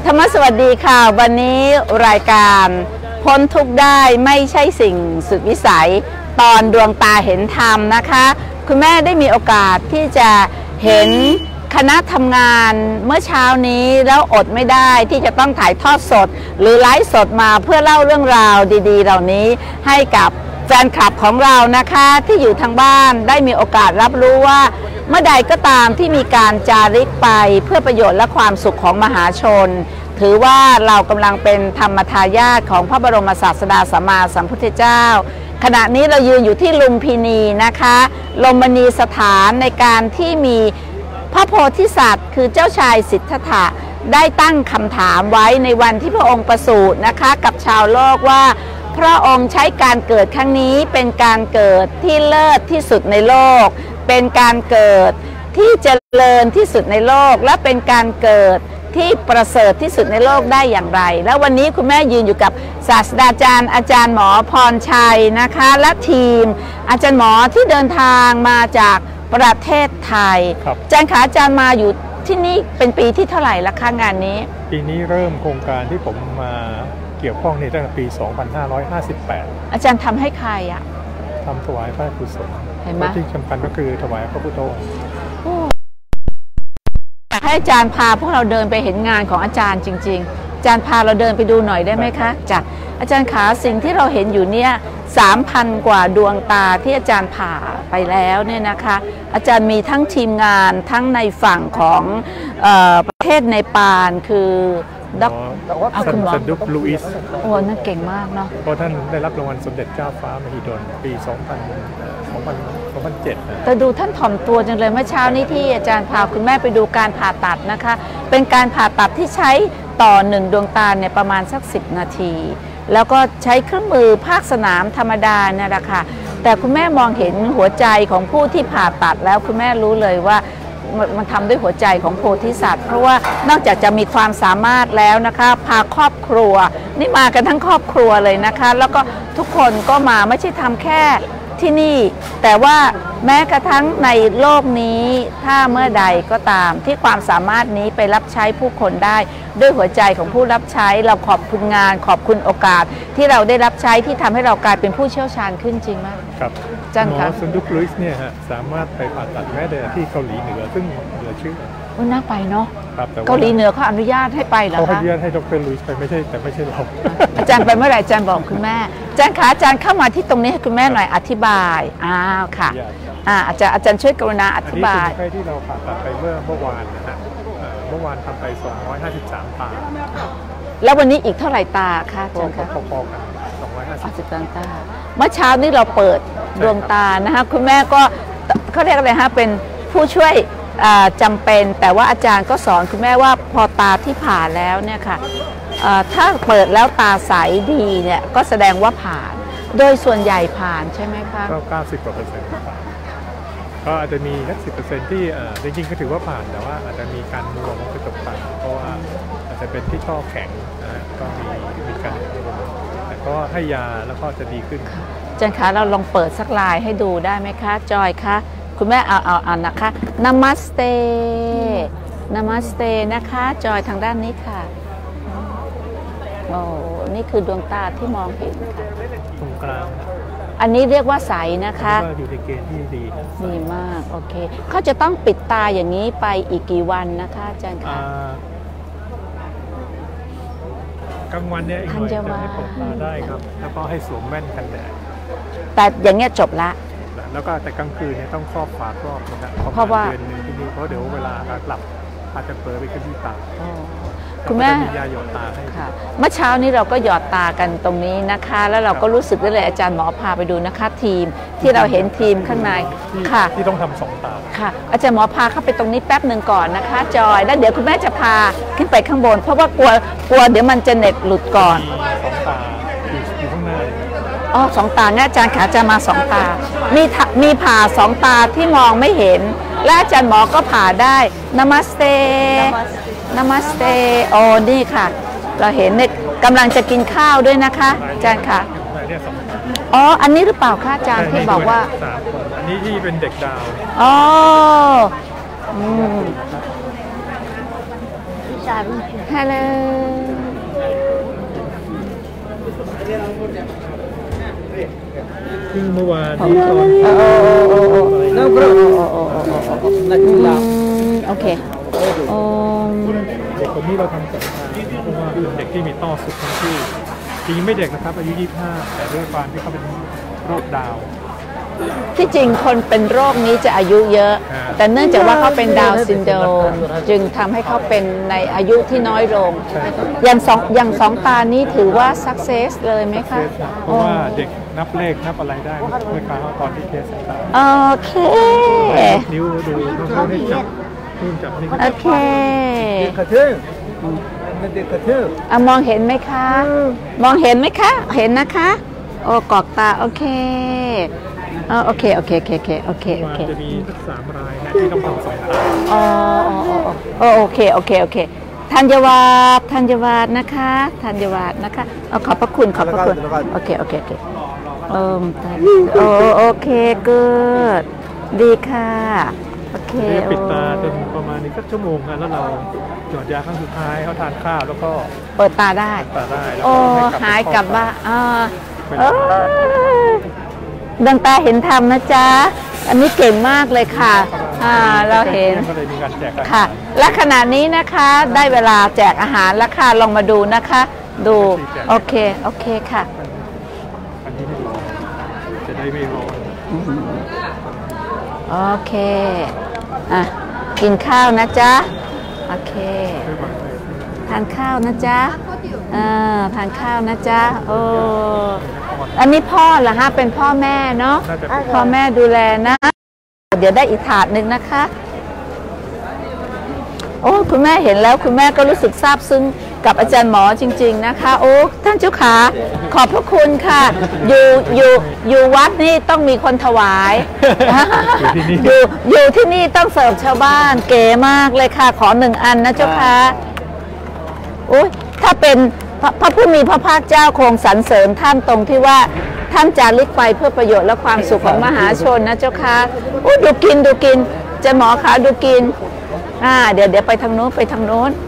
ธรรมสวัสดีค่ะวันนี้รายการพ้นทุกข์ได้ไม่ใช่สิ่งสุดวิสัยตอนดวงตาเห็นธรรมนะคะคุณแม่ได้มีโอกาสที่จะเห็นคณะทำงานเมื่อเช้านี้แล้วอดไม่ได้ที่จะต้องถ่ายทอดสดหรือไลฟ์สดมาเพื่อเล่าเรื่องราวดีๆเหล่านี้ให้กับแฟนคลับของเรานะคะที่อยู่ทางบ้านได้มีโอกาสรับรู้ว่าเมื่อใดก็ตามที่มีการจาริกไปเพื่อประโยชน์และความสุขของมหาชนถือว่าเรากำลังเป็นธรรมทายาทของพระบรมศาสดาสัมมาสัมพุทธเจ้าขณะนี้เรายืนอยู่ที่ลุมพินีนะคะลมณีสถานในการที่มีพระโพธิสัตว์คือเจ้าชายสิทธัตถะได้ตั้งคำถามไว้ในวันที่พระองค์ประสูตินะคะกับชาวโลกว่าพระองค์ใช้การเกิดครั้งนี้เป็นการเกิดที่เลิศที่สุดในโลกเป็นการเกิดที่เจริญที่สุดในโลกและเป็นการเกิดที่ประเสริฐที่สุดในโลกได้อย่างไรแล้ววันนี้คุณแม่ยืนอยู่กับศาสตราจารย์อาจารย์หมอพรชัยนะคะและทีมอาจารย์หมอที่เดินทางมาจากประเทศไทยอาจารย์ขาอาจารย์มาอยู่ที่นี่เป็นปีที่เท่าไหร่ละคะงานนี้ปีนี้เริ่มโครงการที่ผมมาเกี่ยวข้องในตั้งแต่ปี 2558 อาจารย์ทำให้ใครอะทำถวายพระกุศลเห็นไหมที่สำคัญก็คือถวายพระพุทธองค์อยากให้อาจารย์พาพวกเราเดินไปเห็นงานของอาจารย์จริงๆอาจารย์พาเราเดินไปดูหน่อยได้ไหมคะจ้ะอาจารย์ขาสิ่งที่เราเห็นอยู่เนี่ย 3,000 กว่าดวงตาที่อาจารย์ผ่าไปแล้วเนี่ยนะคะอาจารย์มีทั้งทีมงานทั้งในฝั่งของประเทศเนปาลคือคุณหมอซันดุกลูอิสโอ้นั่นเก่งมากเนาะเพราะท่านได้รับรางวัลสมเด็จเจ้าฟ้ามหิดลปี 2007 นะแต่ดูท่านถ่อมตัวจังเลยเมื่อเช้านี้ที่อาจารย์พาคุณแม่ไปดูการผ่าตัดนะคะเป็นการผ่าตัดที่ใช้ต่อ1ดวงตาเนี่ยประมาณสัก10 นาทีแล้วก็ใช้เครื่องมือภาคสนามธรรมดาเนี่ยแหละค่ะแต่คุณแม่มองเห็นหัวใจของผู้ที่ผ่าตัดแล้วคุณแม่รู้เลยว่ามันทำด้วยหัวใจของโพธิสัตว์เพราะว่านอกจากจะมีความสามารถแล้วนะคะพาครอบครัวนี่มากันทั้งครอบครัวเลยนะคะแล้วก็ทุกคนก็มาไม่ใช่ทำแค่ที่นี่แต่ว่าแม้กระทั่งในโลกนี้ถ้าเมื่อใดก็ตามที่ความสามารถนี้ไปรับใช้ผู้คนได้ด้วยหัวใจของผู้รับใช้เราขอบคุณงานขอบคุณโอกาสที่เราได้รับใช้ที่ทำให้เรากลายเป็นผู้เชี่ยวชาญขึ้นจริงไหมครับจันค่ะซันดุกลุอิสเนี่ยฮะสามารถไปผ่าตัดแม้แต่ที่เกาหลีเหนือซึ่งเหลือเชื่อว่าน่าไปเนาะแต่เกาหลีเหนือเขาอนุญาตให้ไปเหรอคะเขาอนุญาตให้ดร.ลุอิสไปไม่ใช่เราอาจารย์ไปเมื่อไหร่อาจารย์บอกคุณแม่อาจารย์คะอาจารย์เข้ามาที่ตรงนี้ให้คุณแม่หน่อยอธิบายค่ะอาจารย์ช่วยกรุณาอธิบายอันนี้คือที่เราผ่าตัดไปเมื่อวานนะฮะเมื่อวานทำไป253 ตาแล้ววันนี้อีกเท่าไหร่ตาคะอาจารย์คะพอๆกัน 253 ตาเมื่อเช้านี้เราเปิดดวงตานะคะคุณแม่ก็เขาเรียกอะไรฮะเป็นผู้ช่วยจำเป็นแต่ว่าอาจารย์ก็สอนคุณแม่ว่าพอตาที่ผ่าแล้วเนี่ยค่ะถ้าเปิดแล้วตาใสดีเนี่ยก็แสดงว่าผ่านโดยส่วนใหญ่ผ่านใช่ไหมคะก็90%ผ่านก็อาจจะมีแค่10%ที่จริงๆก็ถือว่าผ่านแต่ว่าอาจจะมีการมัวของกระจกตาเพราะว่าอาจจะเป็นที่ท่อแข็งนะก็มีการแต่ก็ให้ยาแล้วก็จะดีขึ้นอาจารย์คะเราลองเปิดสักลายให้ดูได้ไหมคะจอยคะคุณแม่เอานะคะนามัสเตนามัสเตนะคะจอยทางด้านนี้ค่ะโอ้นี่คือดวงตาที่มองเห็นค่ะตรงกลางอันนี้เรียกว่าใสนะคะอยู่ในเกณฑ์ที่ดีมากโอเคเขาจะต้องปิดตาอย่างนี้ไปอีกกี่วันนะคะอาจารย์คะกลางวันเนี่ยอีกหน่อยจะให้เปิดตาได้ครับแล้วก็ให้สวมแว่นกันแดดแต่อย่างเงี้ยจบละแล้วก็แต่กลางคืนเนี่ยต้องครอบฝาครอบนะครับเพราะว่าเดือนนึงที่นี่เพราะเดี๋ยวเวลาหลับอาจจะเปิดไปขึ้นที่ตาคุณแม่มียาหยอดตาให้ค่ะเมื่อเช้านี้เราก็หยอดตากันตรงนี้นะคะแล้วเราก็รู้สึกได้เลยอาจารย์หมอพาไปดูนะคะทีมที่เราเห็นทีมข้างในค่ะที่ต้องทำ2 ตาค่ะอาจารย์หมอพาเข้าไปตรงนี้แป๊บหนึ่งก่อนนะคะจอยแล้วเดี๋ยวคุณแม่จะพาขึ้นไปข้างบนเพราะว่ากลัวเดี๋ยวมันจะเน็ตหลุดก่อน 2 ตาอยู่ข้างหน้า 2 ตาเนี่ยอาจารย์ขาจะมา2 ตามีผ่า2 ตาที่มองไม่เห็นและอาจารย์หมอก็ผ่าได้นามัสเตนามัสเตโอ้นี่ค่ะเราเห็นเนี่ยกำลังจะกินข้าวด้วยนะคะอาจารย์ค่ะอันนี้หรือเปล่าคะอาจารย์ที่บอกว่าอันนี้ที่เป็นเด็กดาวฮัลโหลซึ่งเมื่อวานนี้ตอนโอเคเด็กคนนี้เราทำสัญญาเพราะว่าเป็นเด็กที่มีต้อสุดทั้งที่จริงไม่เด็กนะครับอายุ25แต่ด้วยความที่เขาเป็นโรคดาวที่จริงคนเป็นโรคนี้จะอายุเยอะแต่เนื่องจากว่าเขาเป็นดาวน์ซินโดรมจึงทำให้เขาเป็นในอายุที่น้อยลงอย่างสองตานี้ถือว่าสักเซสเลยไหมคะเพราะว่าเด็กนับเลขนับอะไรได้เมื่อครั้งตอนที่เคสตาโอเคนิ้วดูเขาให้จับนี่โอเคมองเห็นไหมคะมองเห็นไหมคะเห็นนะคะโอ้กอกตาโอเคโอเคจะมีสัก3 รายนะที่ต้องทำ2 ตาโอเคธัญวาสนะคะขอบพระคุณโอเคโอเคกูดดีค่ะโอเคปิดตาจนประมาณนี้สักชั่วโมงนะแล้วเราหยอดยาครั้งสุดท้ายเขาทานข้าวแล้วก็เปิดตาได้โอ้หายกลับบ้านดวงตาเห็นธรรมนะจ๊ะอันนี้เก่งมากเลยค่ะเราเห็นค่ะและขณะนี้นะคะได้เวลาแจกอาหารแล้วค่ะลองมาดูนะคะดูโอเคค่ะอันนี้ไม่ร้อนจะได้ไม่ร้อนโอเคกินข้าวนะจ๊ะโอเคทานข้าวนะจ๊ะทานข้าวนะจ๊ะโอ้อันนี้พ่อเหรอฮะเป็นพ่อแม่เนาะพ่อแม่ดูแลนะเดี๋ยวได้อีกถาดหนึ่งนะคะโอ้คุณแม่เห็นแล้วคุณแม่ก็รู้สึกซาบซึ้งกับอาจารย์หมอจริงๆนะคะโอ้ท่านเจ้าขาขอบพระคุณค่ะอยู่วัดนี่ต้องมีคนถวายอยู่ที่นี่ต้องเสิร์ฟชาวบ้านเก๋มากเลยค่ะขอ1 อันนะเจ้าค่ะโอ้ยถ้าเป็นพระผู้มีพระภาคเจ้าคงสรรเสริญท่านตรงที่ว่าท่านจาริกไปเพื่อประโยชน์และความสุขของมหาชนนะเจ้าค่ะโอ้ดูกินจะหมอคะดูกินเดี๋ยวไปทางโน้น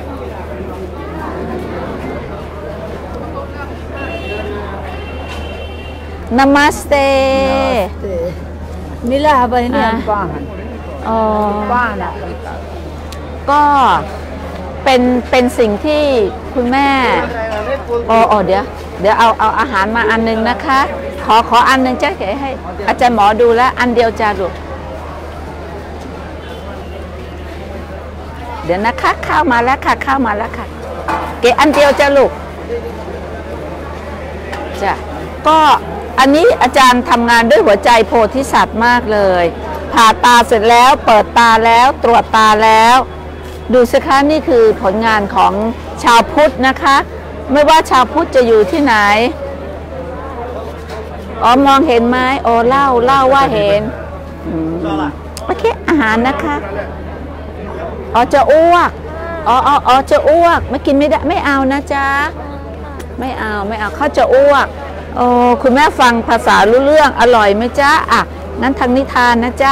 นามัสเตมิลาบานี่ป้านะก็เป็นสิ่งที่คุณแม่เดี๋ยวเอาอาหารมาอันนึงนะคะขออันนึงจ้ะเก๋ให้อาจารย์หมอดูแลอันเดียวจ้าลูกเดี๋ยวนะคะข้าวมาแล้วค่ะเก๋อันเดียวจ้าลูกจ้ะก็อันนี้อาจารย์ทำงานด้วยหัวใจโพธิสัตว์มากเลยผ่าตาเสร็จแล้วเปิดตาแล้วตรวจตาแล้วดูสิคะนี่คือผลงานของชาวพุทธนะคะไม่ว่าชาวพุทธจะอยู่ที่ไหนมองเห็นไหมเล่าว่าเห็นโอเคอาหารนะคะจะอ้วกจะอ้วกไม่กินไม่ได้ไม่เอานะจ๊ะไม่เอาเขาจะอ้วกคุณแม่ฟังภาษารู้เรื่องอร่อยไหมจ๊ะงั้นทางนิทานนะจ๊ะ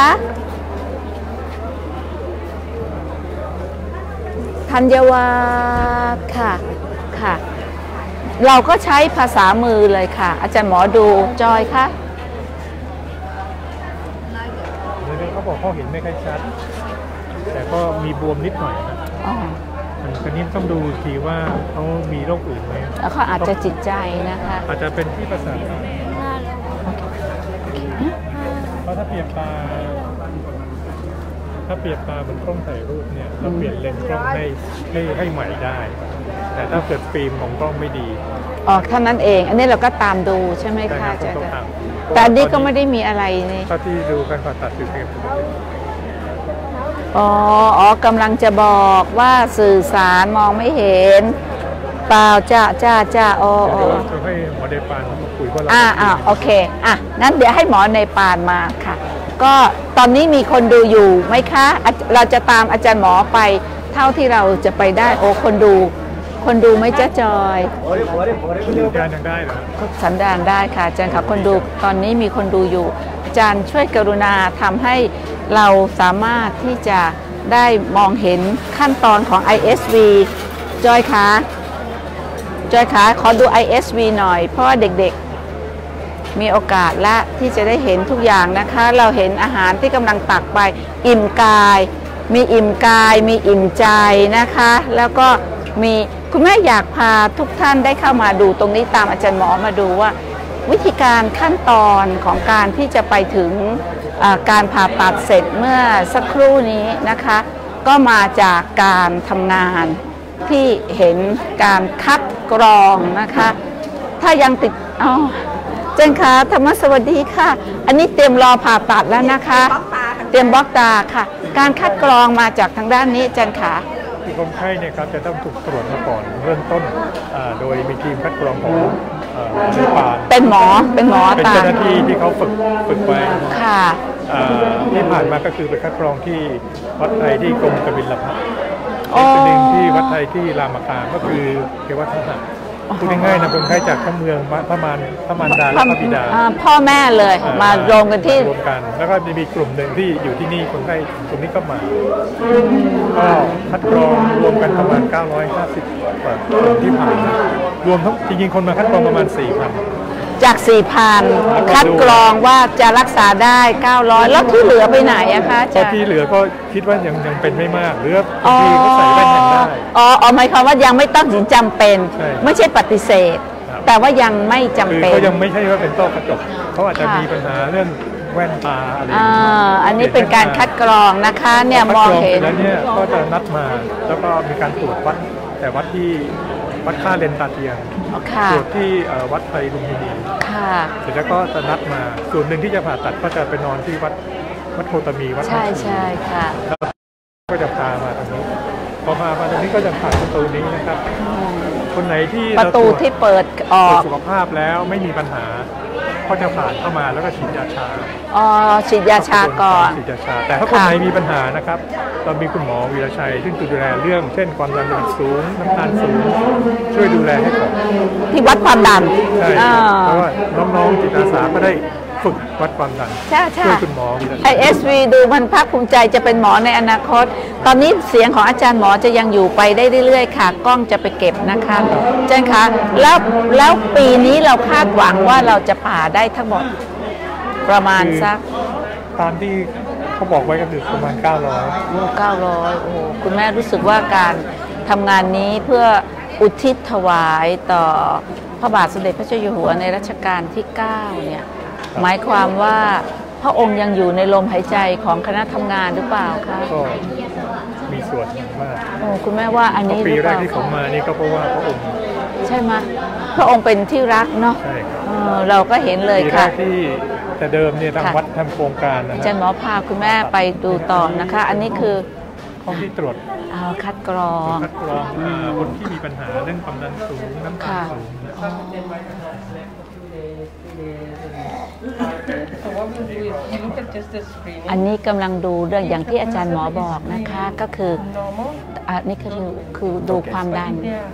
ธัญวาสค่ะเราก็ใช้ภาษามือเลยค่ะอาจารย์หมอดูจอยค่ะเขาบอกเขาเห็นไม่ค่อยชัดแต่ก็มีบวมนิดหน่อยนะอันนี้ต้องดูทีว่าเขามีโรคอื่นไหมแล้วเขาอาจจะจิตใจนะคะอาจจะเป็นที่ประสาทเพราะถ้าเปรียบตาเหมือนกล้องถ่ายรูปเนี่ยเราเปลี่ยนเลนส์กล้องให้ใหม่ได้แต่ถ้าเกิดฟิล์มของกล้องไม่ดีเท่านั้นเองอันนี้เราก็ตามดูใช่ไหมคะอาจารย์แต่อันนี้ก็ไม่ได้มีอะไรนี่ก็ที่ดูการผ่าตัดคือเพียงกำลังจะบอกว่าสื่อสารมองไม่เห็นเปล่าจ้าให้หมอเนปาลมาคุยว่าโอเคงั้นเดี๋ยวให้หมอเนปาลมาค่ะก็ตอนนี้มีคนดูอยู่ไหมคะเราจะตามอาจารย์หมอไปเท่าที่เราจะไปได้คนดูไหมจ๊ะจอยสัญญาณยังได้เหรอสัญญาณได้ค่ะอาจารย์ค่ะคนดูตอนนี้มีคนดูอยู่อาจารย์ช่วยกรุณาทำให้เราสามารถที่จะได้มองเห็นขั้นตอนของ ISV จอยคะขอดู ISV หน่อยเพราะว่าเด็กๆมีโอกาสและที่จะได้เห็นทุกอย่างนะคะเราเห็นอาหารที่กำลังตักไปอิ่มกายมีอิ่มกายมีอิ่มใจนะคะแล้วก็มีคุณแม่อยากพาทุกท่านได้เข้ามาดูตรงนี้ตามอาจารย์หมอมาดูว่าวิธีการขั้นตอนของการที่จะไปถึงการผ่าตัดเสร็จเมื่อสักครู่นี้นะคะก็มาจากการทำงานที่เห็นการคัดกรองนะคะถ้ายังติดเจนค่ะธรรมสวัสดีค่ะอันนี้เตรียมรอผ่าตัดแล้วนะคะเตรียมบล็อกตาค่ะการคัดกรองมาจากทางด้านนี้เจนค่ะคนไข้เนี่ยครับจะต้องถูกตรวจมาก่อนเริ่มต้นโดยมีทีมคัดกรองของพยาบาลเป็นหมอเป็นเจ้าหน้าที่ที่เขาฝึกไว้ค่ะที่ผ่านมาก็คือไปคัดกรองที่วัดไทยที่กรมกบิลพัสดุเป็นหนึ่งที่วัดไทยที่รามคาก็คือเทวทัศน์พูดง่ายๆนะคนไข้จากทั้งเมืองพระมารดาและพระบิดาพ่อแม่เลยมารวมกันที่รวมกันแล้วก็มีกลุ่มหนึ่งที่อยู่ที่นี่คนไข้กลุ่มนี้ก็มาก็คัดกรองรวมกันประมาณ950กว่าคนที่ผ่านรวมทั้งจริงๆคนมาคัดกรองประมาณ 4,000 จาก 4,000 คัดกรองว่าจะรักษาได้900แล้วที่เหลือไปไหนอะคะที่เหลือก็คิดว่ายังเป็นไม่มากหรือบางทีเขาใส่แว่นยังได้หมายความว่ายังไม่ต้องถึงจำเป็นไม่ใช่ปฏิเสธแต่ว่ายังไม่จำเป็นก็ยังไม่ใช่ว่าเป็นต้อกระจกเขาอาจจะมีปัญหาเรื่องแว่นตาอะไรอันนี้เป็นการคัดกรองนะคะเนี่ยมองเห็นแล้วเนี่ยก็จะนัดมาแล้วก็มีการตรวจวัดแต่วัดที่วัดค่าเลนตาเทียมตรวจที่วัดไทยลุมพินีเสร็จแล้วก็จะนัดมาส่วนหนึ่งที่จะผ่าตัดก็จะไปนอนที่วัดโคตมีวัดใช่ค่ะก็จะพามาตรงนี้พอพามาตรงนี้ก็จะผ่านประตูนี้นะครับคนไหนที่ประตูที่เปิดออกสุขภาพแล้วไม่มีปัญหาก็จะผ่านเข้ามาแล้วก็ฉีดยาชาฉีดยาชาก่อนฉีดยาชาแต่ถ้าคนไหนมีปัญหานะครับเรามีคุณหมอวีรชัยซึ่งดูแลเรื่องเช่นความดันโลหิตสูงน้ำตาลสูงช่วยดูแลให้ก่อนที่วัดความดันใช่เพราะว่าน้องๆจิตอาสาก็ได้ฝึกวัดความดันช่วยคุณหมอวีรชัย ISV ดูมันภาคภูมิใจจะเป็นหมอในอนาคตตอนนี้เสียงของอาจารย์หมอจะยังอยู่ไปได้เรื่อยๆค่ะกล้องจะไปเก็บนะคะอาจารย์คะแล้วปีนี้เราคาดหวังว่าเราจะผ่าได้ทั้งหมดประมาณสักตามที่เขาบอกไว้ก็คือประมาณ900 โอ้คุณแม่รู้สึกว่าการทำงานนี้เพื่ออุทิศถวายต่อพระบาทสมเด็จพระเจ้าอยู่หัวในรัชกาลที่9เนี่ยหมายความว่าพระองค์ยังอยู่ในลมหายใจของคณะทำงานหรือเปล่าคะก็มีส่วนมากคุณแม่ว่าอันนี้ปีแรกที่ผมมานี่ก็เพราะว่าพระองค์ใช่ไหมพระองค์เป็นที่รักเนาะใช่ครับเราก็เห็นเลยค่ะที่แต่เดิมเนี่ยทางวัดทำโครงการนะอาจารย์หมอพาคุณแม่ไปดูต่อนะคะอันนี้คือห้องที่ตรวจคัดกรองคนที่มีปัญหาเรื่องความดันสูงน้ำตาลสูงอันนี้กำลังดูเรื่องอย่างที่อาจารย์หมอบอกนะคะก็คืออันนี้คือดูความดัน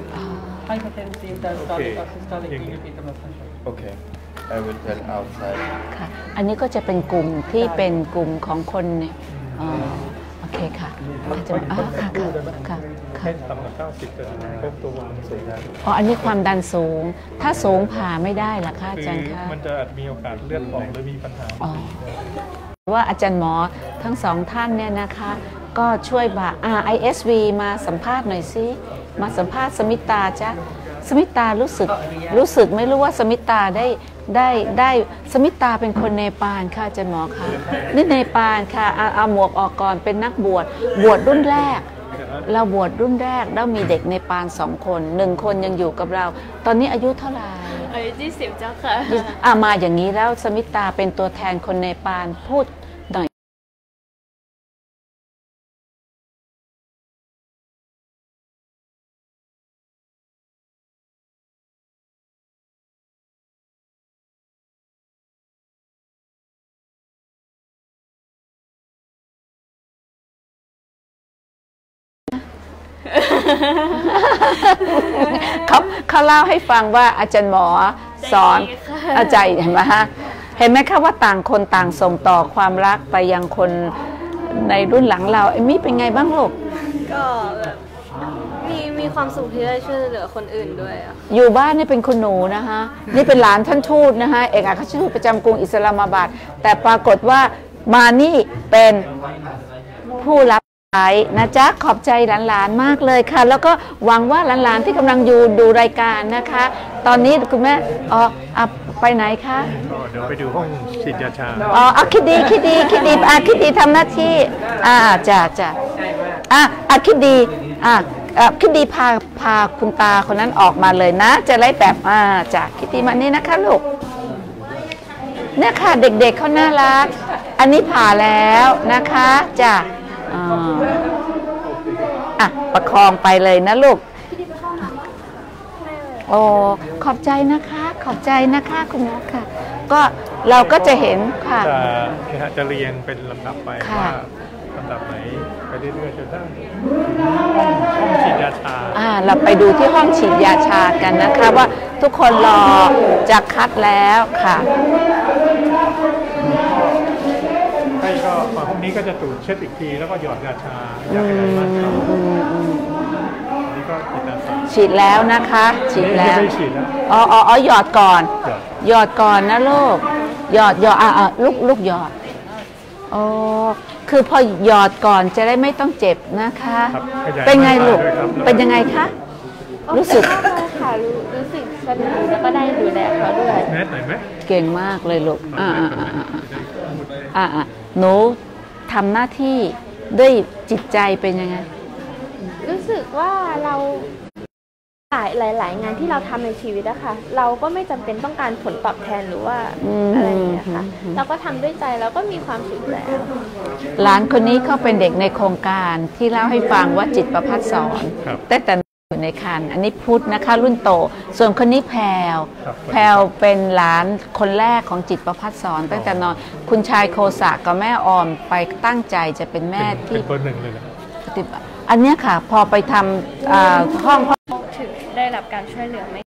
โอเค I will tell outside ค่ะอันนี้ก็จะเป็นกลุ่มที่เป็นกลุ่มของคนเนี่ยโอเคค่ะอาจารย์ค่ะให้ต่ำกว่า90จะพบตัวความสูงอันนี้ความดันสูงถ้าสูงผ่าไม่ได้หรอคะอาจารย์คะมันจะอาจมีโอกาสเลือดออกหรือมีปัญหาว่าอาจารย์หมอทั้งสองท่านเนี่ยนะคะก็ช่วยบ่าISV มาสัมภาษณ์หน่อยสิมาสัมภาษณ์สมิตาจ้ะสมิตารู้สึกไม่รู้ว่าสมิตาได้สมิตาเป็นคนเนปาลค่ะอาจารย์หมอคะนี่เนปาลค่ะเอาหมวกออกก่อนเป็นนักบวชรุ่นแรกเราบวชรุ่นแรกแล้วมีเด็กเนปาล2 คน1 คนยังอยู่กับเราตอนนี้อายุเท่าไหร่อายุ20เจ้าค่ะมาอย่างนี้แล้วสมิตาเป็นตัวแทนคนเนปาลพูดหน่อยเขาเล่าให้ฟังว่าอาจารย์หมอสอนอาจารย์เห็นไหมคะว่าต่างคนต่างส่งต่อความรักไปยังคนในรุ่นหลังเราเอมี่เป็นไงบ้างลูกก็แบบมีความสุขที่ได้ช่วยเหลือคนอื่นด้วยอะอยู่บ้านนี่เป็นคุณหนูนะคะนี่เป็นหลานท่านทูตนะคะเอกอัครราชทูตประจำกรุงอิสลามาบัดแต่ปรากฏว่ามานี่เป็นผู้รับใช้นะจ๊ะขอบใจหลานๆมากเลยค่ะแล้วก็หวังว่าหลานๆที่กำลังดูรายการนะคะตอนนี้คุณแม่ไปไหนคะก็เดี๋ยวไปดูห้องฉีดยาชาคิดดีคิดดีทำหน้าที่จ้ะคิดดีพาคุณตาคนนั้นออกมาเลยนะจะไล่แบบจ้ะคิดดีมานี่นะคะลูกเนี่ยค่ะเด็กๆเขาน่ารักอันนี้ผ่าแล้วนะคะจ้ะประคองไปเลยนะลูกโอ้ขอบใจนะคะคุณหมอค่ะก็เราก็จะเห็นค่ะจะเรียงเป็นลำดับไปว่าลำดับไหนไปเรื่อยๆจนได้ห้องฉีดยาชาเราไปดูที่ห้องฉีดยาชากันนะคะว่าทุกคนรอจะคัดแล้วค่ะใช่ก็ห้องนี้ก็จะตรวจเช็ดอีกทีแล้วก็หยอดยาชายาขยายมันนี่ก็ฉีดแล้วนะคะฉีดแล้วไม่ฉีดแล้วหยอดก่อนนะลูกหยอดลูกหยอดคือพอหยอดก่อนจะได้ไม่ต้องเจ็บนะคะเป็นไงลูกเป็นยังไงคะรู้สึกค่ะรู้สึกสนุกแล้วก็ได้ดูแลเขาด้วยแม่ไหนไหมเก่งมากเลยลูกหนูทำหน้าที่ด้วยจิตใจเป็นยังไงรู้สึกว่าเราหลายงานที่เราทำในชีวิตอะค่ะเราก็ไม่จำเป็นต้องการผลตอบแทนหรือว่าอะไรอย่างเงี้ยค่ะเราก็ทำด้วยใจแล้วก็มีความสุขแล้วหลานคนนี้เขาเป็นเด็กในโครงการที่เล่าให้ฟังว่าจิตประภัสสอนแต่อยู่ในคันอันนี้พุทธนะคะรุ่นโตส่วนคนนี้แพรวเป็นหลานคนแรกของจิตประภัสสอนตั้งแต่นอนคุณชายโคสะกับแม่ออมไปตั้งใจจะเป็นแม่ที่เป็นคนหนึ่งเลยนะอันนี้ค่ะพอไปทำห้องถึงได้รับการช่วยเหลือไหม